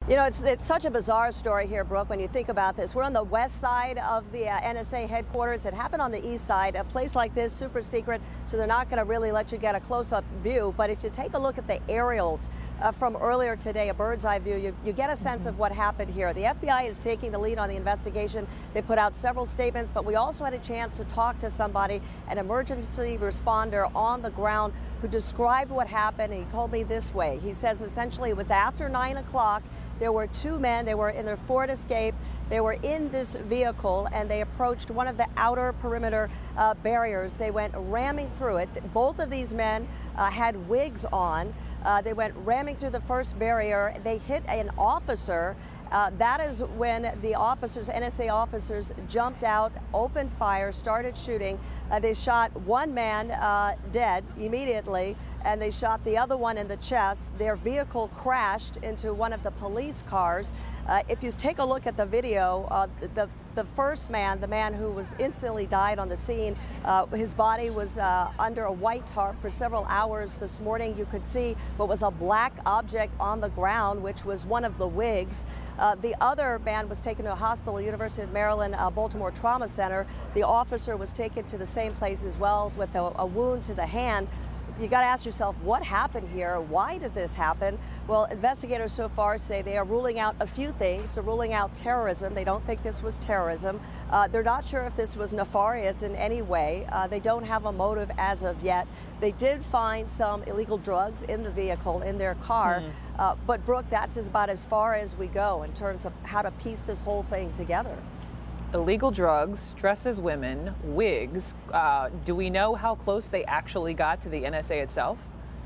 You know, it's such a bizarre story here, Brooke, when you think about this. We're on the west side of the NSA headquarters. It happened on the east side. A place like this, super secret, so they're not going to really let you get a close-up view. But if you take a look at the aerials from earlier today, a bird's eye view, you get a sense of what happened here. The FBI is taking the lead on the investigation. They put out several statements, but we also had a chance to talk to somebody, an emergency responder on the ground, who described what happened. He told me this way. He says essentially it was after 9 o'clock. There were two men. They were in their Ford Escape. They were in this vehicle, and they approached one of the outer perimeter barriers. They went ramming through it. Both of these men had wigs on. They went ramming through the first barrier. They hit an officer. That is when the officers, NSA officers, jumped out, opened fire, started shooting. They shot one man dead immediately, and they shot the other one in the chest. Their vehicle crashed into one of the police cars. If you take a look at the video, the first man, the man who was instantly died on the scene, his body was under a white tarp for several hours. This morning you could see what was a black object on the ground, which was one of the wigs. The other man was taken to a hospital, University of Maryland, Baltimore Trauma Center. The officer was taken to the same place as well with a wound to the hand. You got to ask yourself, what happened here? Why did this happen? Well, investigators so far say they are ruling out a few things. They're ruling out terrorism. They don't think this was terrorism. They're not sure if this was nefarious in any way. They don't have a motive as of yet. They did find some illegal drugs in the vehicle, in their car. But Brooke, that's about as far as we go in terms of how to piece this whole thing together. Illegal drugs, dresses women, wigs. Do we know how close they actually got to the NSA itself?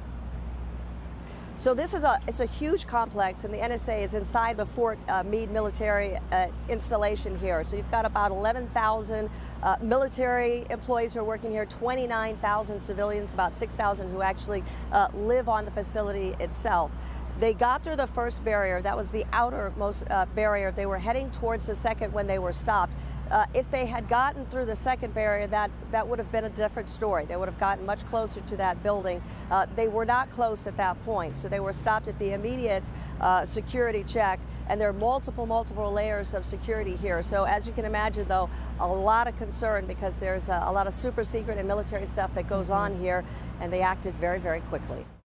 So this is it's a huge complex, and the NSA is inside the Fort Meade military installation here. So you've got about 11,000 military employees who are working here, 29,000 civilians, about 6,000 who actually live on the facility itself. They got through the first barrier. That was the outermost barrier. They were heading towards the second when they were stopped. If they had gotten through the second barrier, that would have been a different story. They would have gotten much closer to that building. They were not close at that point, so they were stopped at the immediate security check, and there are multiple layers of security here. So as you can imagine, though, a lot of concern because there's a lot of super secret and military stuff that goes on here, and they acted very, very quickly.